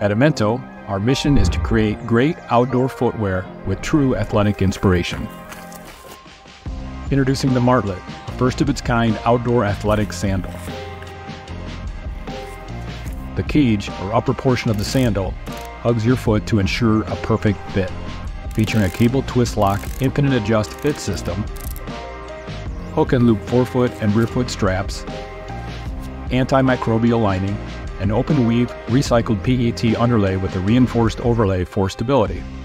At Amento, our mission is to create great outdoor footwear with true athletic inspiration. Introducing the Martlett, a first-of-its-kind outdoor athletic sandal. The cage, or upper portion of the sandal, hugs your foot to ensure a perfect fit, featuring a cable twist lock infinite adjust fit system, hook and loop forefoot and rear foot straps, antimicrobial lining, and open weave recycled PET underlay with a reinforced overlay for stability.